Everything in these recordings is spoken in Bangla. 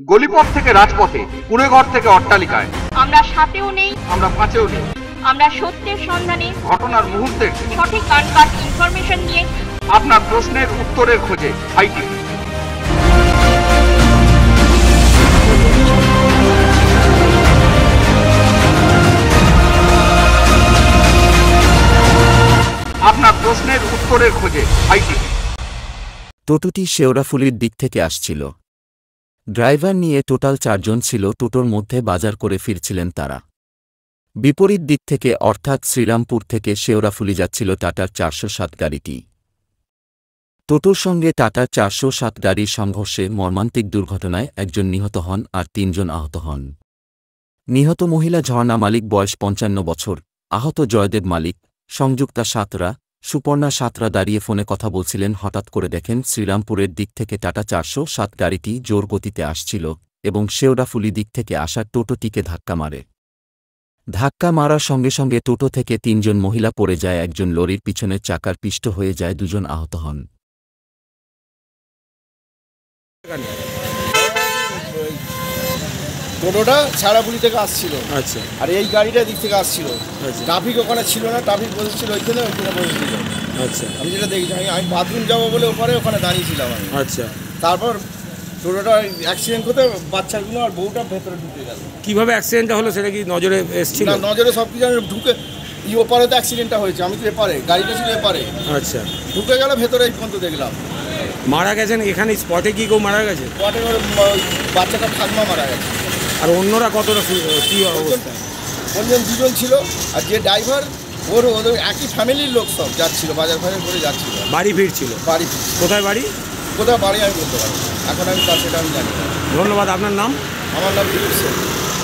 গলিপথ থেকে রাজপথে, কুঁড়েঘর থেকে অট্টালিকায়, আমরা সাথেও নেই, আমরা পাঁচেও নেই। আমরা সত্যের সন্ধানে, ঘটনার মুহূর্তের সঠিক আনকাট ইনফরমেশন নিয়ে আপনার প্রশ্নের উত্তরের খোঁজে হাই টিভি। আপনার প্রশ্নের উত্তরের খোঁজে হাই টিভি। টোটোটি শেওড়াফুলির দিক থেকে আসছিল। ড্রাইভার নিয়ে টোটাল 4 জন ছিল। টোটোর মধ্যে বাজার করে ফিরছিলেন তারা। বিপরীত দিক থেকে অর্থাৎ শ্রীরামপুর থেকে শেওড়াফুলি যাচ্ছিল টাটার 407 গাড়িটি। টোটোর সঙ্গে টাটার 407 গাড়ির সংঘর্ষে মর্মান্তিক দুর্ঘটনায় একজন নিহত হন আর 3 জন আহত হন। নিহত মহিলা ঝর্ণা মালিক, বয়স 55 বছর, আহত জয়দেব মালিক, সংযুক্তা সাঁতরা, সুপর্ণা সাঁতরা দাঁড়িয়ে ফোনে কথা বলছিলেন। হঠাৎ করে দেখেন শ্রীরামপুরের দিক থেকে টাটা 407 গাড়িটি জোর গতিতে আসছিল এবং শেওড়াফুলি দিক থেকে আসা টোটোটিকে ধাক্কা মারে। ধাক্কা মারার সঙ্গে সঙ্গে টোটো থেকে 3 জন মহিলা পড়ে যায়, একজন লরির পিছনের চাকার পিষ্ট হয়ে যায়, 2 জন আহত হন। টোটোটা সারাপুলি থেকে আসছিল, আচ্ছা, আর এই গাড়িটা দিক থেকে আসছিল। আচ্ছা, ট্রাফিক ওখানে ছিল না, ট্রাফিক বসেছিল ওইখানে বসেছিল। আচ্ছা, আমি যেটা দেখেছি, আমি বাথরুম যাবো বলে ওখানে দাঁড়িয়েছিলাম আমি। আচ্ছা, তারপর টোটোটা অ্যাক্সিডেন্ট হতে বাচ্চাগুলো আর বউটা ভেতরে ঢুকে গেল। কিভাবে অ্যাক্সিডেন্টটা হলো সেটা কি নজরে এসেছিল? না, নজরে সব কিছু ঢুকে ওপারে তো অ্যাক্সিডেন্টটা হয়েছে, আমি তো এপারে, গাড়িটা ছিল এপারে। আচ্ছা, ঢুকে গেল ভেতরে, এই পর্যন্ত দেখলাম। মারা গেছেন এখানে স্পটে কি কেউ মারা গেছে? স্পটে বাচ্চাটা ঠাকমা মারা গেছে। আর অন্যরা কতটা কি অবস্থা? অন্যজন 2 জন ছিল, আর যে ড্রাইভার ওদের একই ফ্যামিলির লোক, সব যাচ্ছিল, বাজার ফাজার করে যাচ্ছিল, বাড়ি ফিরছিল। বাড়ি কোথায় বাড়ি? কোথায় বাড়ি আমি বলতে পারবো, এখন আমি সেটা আমি জানি না। ধন্যবাদ। আপনার নাম? আমার নাম দিলীপ সেন।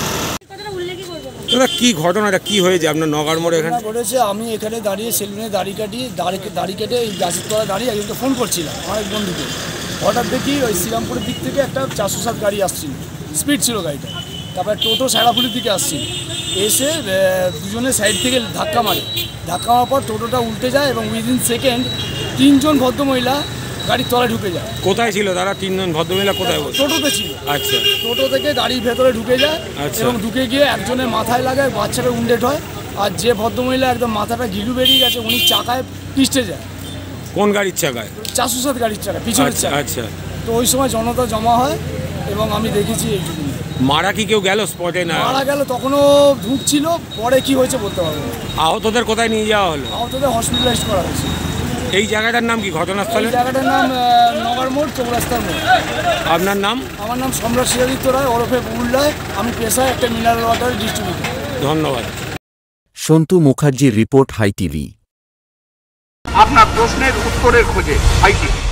দাদা, কি ঘটনাটা কি হয়েছে আপনার নগার মোড়ে এখানে? ঘটেছে, আমি এখানে দাঁড়িয়ে সেলুনে দাড়ি কেটে এই গাছের তলা দাঁড়িয়ে একজনকে ফোন করছিলাম, আমার এক বন্ধুকে। হঠাৎ দেখি ওই শ্রীরামপুরের দিক থেকে একটা 407 গাড়ি আসছিল, স্পিড ছিল গাড়িটা। তারপরে টোটো শেওড়াফুলির দিকে আসছিল, এসে দুজনে সাইড থেকে ধাক্কা মারে। ধাক্কা মারার পর টোটোটা উল্টে যায় এবং উইদিন সেকেন্ড 3 জন ভদ্রমহিলা গাড়ির তলায় ঢুকে যায়। কোথায় ছিল তারা? 3 জন ভদ্রমহিলা কোথায়? টোটোতে ছিল। আচ্ছা, টোটো থেকে গাড়ির ভেতরে ঢুকে যায় এবং ঢুকে গিয়ে একজনের মাথায় লাগায়, বাচ্চাটা উন্ডেট হয়। আর যে ভদ্রমহিলা একদম মাথাটা গিলু বেরিয়ে গেছে, উনি চাকায় পিষ্টে যায়। কোন গাড়ির চাকায়? 407 গাড়ির চাকা, পিছনের চাকা। আচ্ছা, তো ওই সময় জনতা জমা হয় এবং আমি দেখেছি এইটুকু। মারা কি কেউ গেল স্পটে? না, মারা গেল, তখনও ঢুকছিল, পরে কি হয়েছে বলতে পারবো না। আহতদের কোথায় নিয়ে যাওয়া হলো? আহতদের হসপিটালাইজ করা হয়েছে। এই জায়গাটার নাম কি ঘটনাস্থলে? এই জায়গাটার নাম নগর মোড়, চৌরাস্তার মোড়। আপনার নাম? আমার নাম সম্রাট শিরাদিত্য রায়, ওরফে বুল্লায়। আমি পেশায় একটা মিনারেল ওয়াটার ডিস্ট্রিবিউটর। ধন্যবাদ। সন্তু মুখার্জির রিপোর্ট, হাই টিভি। আপনার প্রশ্নের উত্তরের খোঁজে হাই টিভি।